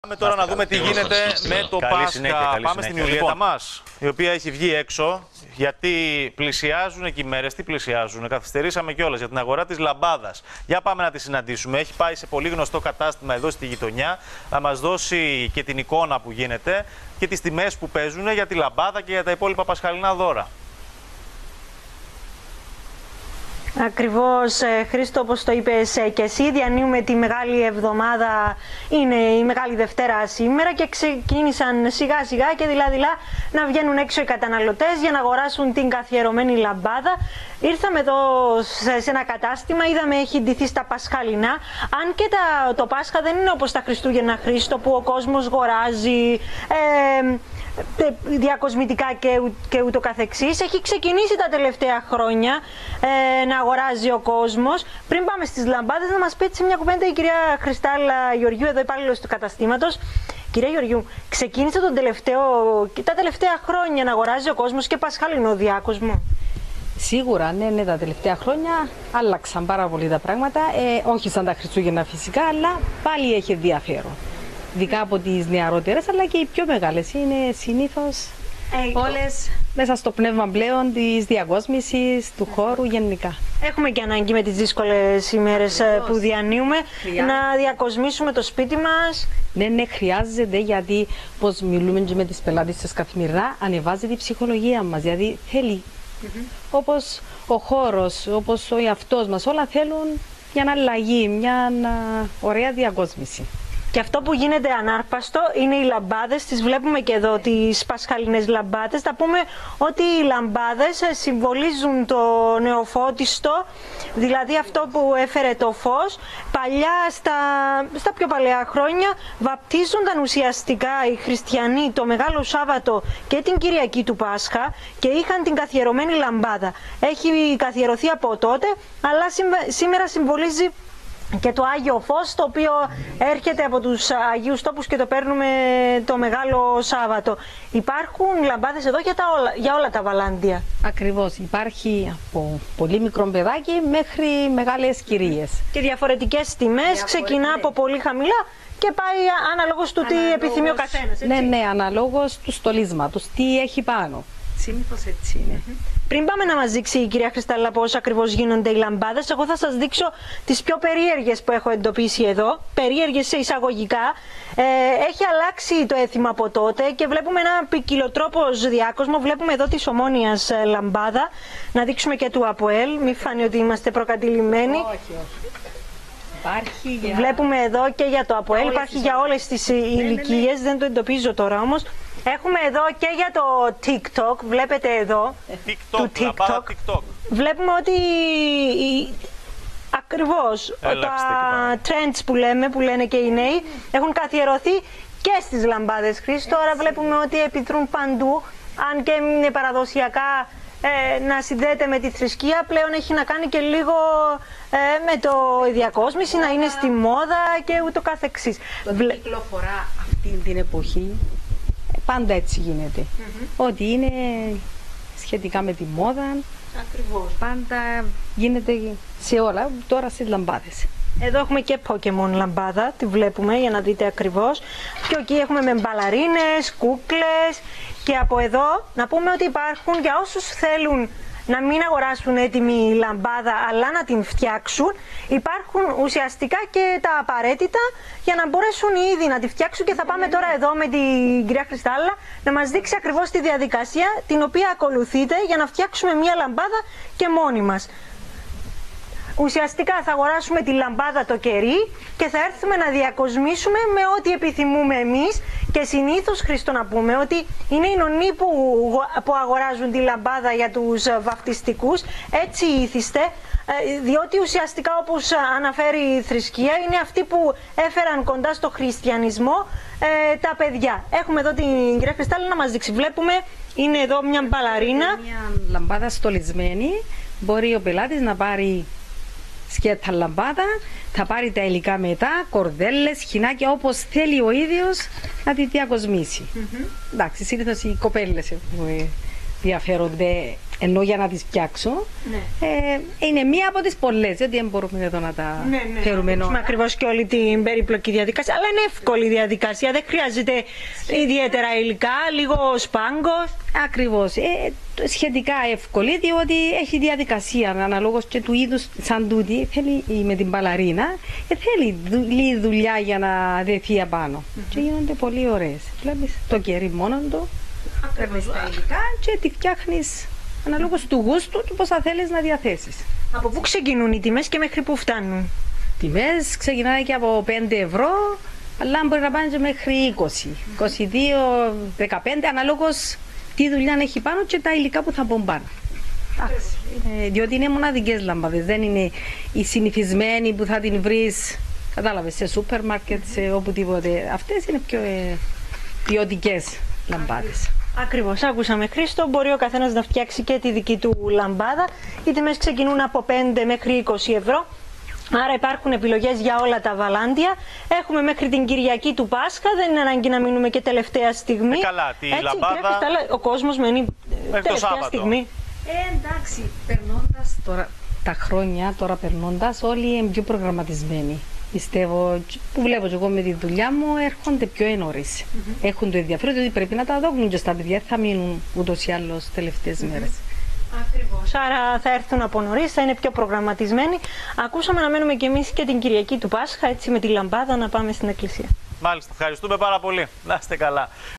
Πάμε τώρα να δούμε τι γίνεται με το Πάσχα. Πάμε στην Ιουλιέτα μας, η οποία έχει βγει έξω, γιατί πλησιάζουν εκεί μέρες. Τι πλησιάζουν, καθυστερήσαμε κιόλας για την αγορά της λαμπάδας. Για πάμε να τη συναντήσουμε. Έχει πάει σε πολύ γνωστό κατάστημα εδώ στη γειτονιά, να μας δώσει και την εικόνα που γίνεται και τις τιμές που παίζουν για τη λαμπάδα και για τα υπόλοιπα πασχαλινά δώρα. Ακριβώς, Χρήστο, όπως το είπες και εσύ, διανύουμε τη Μεγάλη Εβδομάδα, είναι η Μεγάλη Δευτέρα σήμερα και ξεκίνησαν σιγά σιγά και δειλά-δειλά να βγαίνουν έξω οι καταναλωτές για να αγοράσουν την καθιερωμένη λαμπάδα. Ήρθαμε εδώ σε ένα κατάστημα, είδαμε έχει ντυθεί στα πασχαλινά, αν και το Πάσχα δεν είναι όπως τα Χριστούγεννα, Χρήστο, που ο κόσμος αγοράζει διακοσμητικά και ούτω καθεξής. Έχει ξεκινήσει τα τελευταία χρόνια να αγοράζει ο κόσμος. Πριν πάμε στις λαμπάδες, να μας πει έτσι μια κουβέντα η κυρία Χριστάλλα Γεωργιού, εδώ υπάλληλος του καταστήματος. Κυρία Γεωργιού, ξεκίνησε τα τελευταία χρόνια να αγοράζει ο κόσμος και πασχαλινό διάκοσμο? Σίγουρα, ναι, τα τελευταία χρόνια άλλαξαν πάρα πολύ τα πράγματα. Όχι σαν τα Χριστούγεννα φυσικά, αλλά πάλι έχει ενδιαφέρον. Ειδικά από τις νεαρότερες, αλλά και οι πιο μεγάλες είναι συνήθως όλες μέσα στο πνεύμα πλέον της διακόσμησης, του χώρου γενικά. Έχουμε και ανάγκη με τις δύσκολες ημέρες που διανύουμε να διακοσμήσουμε το σπίτι μας. Ναι, χρειάζεται, γιατί πως μιλούμε και με τις πελάτες σας καθημερινά, ανεβάζει τη ψυχολογία μας, δηλαδή θέλει. Όπως ο χώρος, όπως ο εαυτός μας, όλα θέλουν μια αλλαγή, μια ωραία διακόσμηση. Και αυτό που γίνεται ανάρπαστο είναι οι λαμπάδες, τις βλέπουμε και εδώ, τις πασχαλινές λαμπάδες. Θα πούμε ότι οι λαμπάδες συμβολίζουν το νεοφώτιστο, δηλαδή αυτό που έφερε το φως. Παλιά, στα πιο παλαιά χρόνια, βαπτίζονταν ουσιαστικά οι χριστιανοί το Μεγάλο Σάββατο και την Κυριακή του Πάσχα και είχαν την καθιερωμένη λαμπάδα. Έχει καθιερωθεί από τότε, αλλά σήμερα συμβολίζει και το Άγιο Φως, το οποίο έρχεται από τους Αγίους Τόπους και το παίρνουμε το Μεγάλο Σάββατο. Υπάρχουν λαμπάδες εδώ για όλα τα βαλάντια. Ακριβώς, υπάρχει από πολύ μικρό παιδάκι μέχρι μεγάλες κυρίες. Και διαφορετικές τιμές, ξεκινά από πολύ χαμηλά και πάει αναλόγως του τι επιθυμεί ο καθένας. Ναι, αναλόγως του στολίσματος, τι έχει πάνω. Συνήθως έτσι είναι. Πριν πάμε να μας δείξει η κυρία Χριστάλλα πώς ακριβώς γίνονται οι λαμπάδες, εγώ θα σας δείξω τις πιο περίεργες που έχω εντοπίσει εδώ, περίεργες σε εισαγωγικά. Έχει αλλάξει το έθιμα από τότε και βλέπουμε ένα ποικιλοτρόπος διάκοσμο. Βλέπουμε εδώ της Ομόνιας λαμπάδα, να δείξουμε και του ΑΠΟΕΛ, μην φανεί ότι είμαστε προκατηλημένοι. Όχι. Υπάρχει Βλέπουμε εδώ και για το ΑΠΟΕΛ, υπάρχει για όλες τις ηλικίες, δεν το εντοπίζω τώρα όμως. Έχουμε εδώ και για το TikTok, βλέπετε εδώ, του TikTok. Βλέπουμε ότι ακριβώς τα trends που λένε και οι νέοι έχουν καθιερωθεί και στις λαμπάδες, Χρήστο. Τώρα βλέπουμε ότι επιδρούν παντού, αν και είναι παραδοσιακά να συνδέεται με τη θρησκεία, πλέον έχει να κάνει και λίγο με το διακόσμηση, να είναι στη μόδα και ούτω καθεξής. Το κυκλοφορά αυτή την εποχή. Πάντα έτσι γίνεται. Ό,τι είναι σχετικά με τη μόδα, ακριβώς, πάντα γίνεται σε όλα, τώρα στις λαμπάδες. Εδώ έχουμε και Pokemon λαμπάδα, τη βλέπουμε για να δείτε ακριβώς. Και εκεί έχουμε με μπαλαρίνες, κούκλες. Και από εδώ να πούμε ότι υπάρχουν για όσους θέλουν να μην αγοράσουν έτοιμη λαμπάδα αλλά να την φτιάξουν, υπάρχουν ουσιαστικά και τα απαραίτητα για να μπορέσουν ήδη να τη φτιάξουν, και θα πάμε τώρα εδώ με την κυρία Χριστάλλα να μας δείξει ακριβώς τη διαδικασία την οποία ακολουθείτε για να φτιάξουμε μια λαμπάδα και μόνοι μας. Ουσιαστικά θα αγοράσουμε τη λαμπάδα το κερί και θα έρθουμε να διακοσμήσουμε με ό,τι επιθυμούμε εμείς, και συνήθως, Χρήστο, να πούμε ότι είναι οι νονοί που αγοράζουν τη λαμπάδα για τους βαφτιστικούς. Έτσι ήθιστε, διότι ουσιαστικά, όπως αναφέρει η θρησκεία, είναι αυτοί που έφεραν κοντά στο χριστιανισμό τα παιδιά. Έχουμε εδώ την κυρία Χριστάλλα να μας δείξει. Βλέπουμε, είναι εδώ μια μπαλαρίνα. Μια λαμπάδα στολισμένη. Μπορεί ο πελάτης να πάρει σκέτα λαμπάδα, θα πάρει τα υλικά μετά, κορδέλες, χινάκια, όπως θέλει ο ίδιος να τη διακοσμήσει. Εντάξει, συνήθως οι κοπέλες ενδιαφέρονται ενώ για να τις φτιάξω. Ναι. Είναι μία από τις πολλές, γιατί δεν μπορούμε εδώ να τα φέρουμε. Ναι. Ακριβώς και όλη την περίπλοκη διαδικασία, αλλά είναι εύκολη διαδικασία, δεν χρειάζεται ιδιαίτερα υλικά, λίγο σπάγκος. Ακριβώς, σχετικά εύκολη, διότι έχει διαδικασία αναλόγως και του είδους σαν τούτη, θέλει με την μπαλαρίνα, θέλει λίγη δουλειά για να δεθεί απάνω. Και γίνονται πολύ ωραίες. Βλέπεις το κερί μόνο του, παίρνεις τα υλικά και τη φτιάχνεις αναλόγως του γούστου και πώς θα θέλεις να διαθέσεις. Από πού ξεκινούν οι τιμές και μέχρι πού φτάνουν? Τιμές ξεκινάνε και από 5 ευρώ, αλλά μπορεί να πάνε και μέχρι 20, 22, 15, αναλόγως τι δουλειά έχει πάνω και τα υλικά που θα μπουν πάνω. Διότι είναι μοναδικές λαμπάδες, δεν είναι οι συνηθισμένοι που θα την βρεις, κατάλαβες, σε σούπερ μάρκετ, σε οπουδήποτε. Αυτές είναι πιο ποιοτικές λαμπάδες. Ακριβώς, άκουσαμε Χρήστο, μπορεί ο καθένας να φτιάξει και τη δική του λαμπάδα. Οι τιμές ξεκινούν από 5 μέχρι 20 ευρώ. Άρα υπάρχουν επιλογές για όλα τα βαλάντια. Έχουμε μέχρι την Κυριακή του Πάσχα, δεν είναι ανάγκη να μείνουμε και τελευταία στιγμή. Καλά, τη έτσι, λαμπάδα... ο κόσμος μένει τελευταία στιγμή. Εντάξει, περνώντας τώρα τα χρόνια, περνώντας, όλοι είναι πιο προγραμματισμένοι. Πιστεύω, που βλέπω και εγώ με τη δουλειά μου, έρχονται πιο νωρίς. Έχουν το ενδιαφέρον, ότι πρέπει να τα δώσουν και στα παιδιά, θα μείνουν ούτως ή άλλως τελευταίες μέρες. Ακριβώς. Άρα θα έρθουν από νωρίς, θα είναι πιο προγραμματισμένοι. Ακούσαμε να μένουμε κι εμείς και την Κυριακή του Πάσχα, έτσι με τη λαμπάδα να πάμε στην εκκλησία. Μάλιστα, ευχαριστούμε πάρα πολύ. Να είστε καλά.